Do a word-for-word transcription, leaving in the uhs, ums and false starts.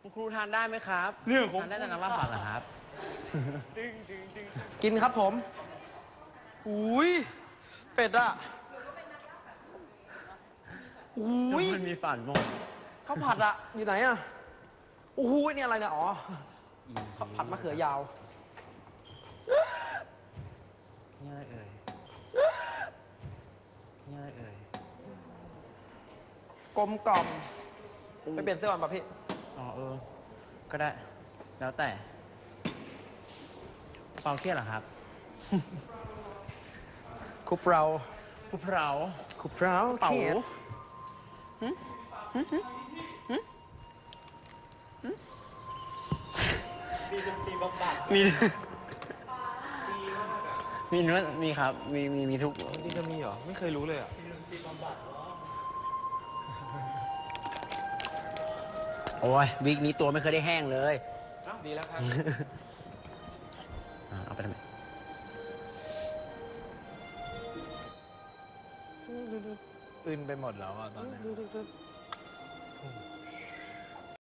คุณครูทานได้ไหมครับเรื่องของทานได้แต่น้ำว่าฝันเหรอครับกินครับผมอุ้ยเป็ดอะอุ้ยมันมีฝันหมดข้าวผัดอะอยู่ไหนอะอุ้ยนี่อะไรเนี่ยอ๋อข้าวผัดมะเขือยาวนี่อะไรเอ่ยนี่อะไรเอ่ยกลมกล่อมไปเปลี่ยนเสื้อก่อนป่ะพี่อ๋อเออ ก็ได้ แล้วแต่เปาเครียดเหรอครับคุปเราคุณเพราคุปเราเป๋าเครียดมี มีเนื้อมีครับ มีมีมีทุกจริงจะมีเหรอ ไม่เคยรู้เลยอะโอ้ยวีคนี้ตัวไม่เคยได้แห้งเลยดีแล้วครับอ่ะเอาไปทำไมอื่นไปหมดแล้วอ่ะตอนนี้